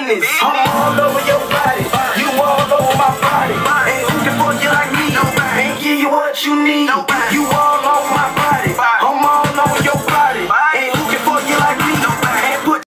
business. I'm all over your body, you all over my body. Ain't looking for you like me, ain't give you what you need. You all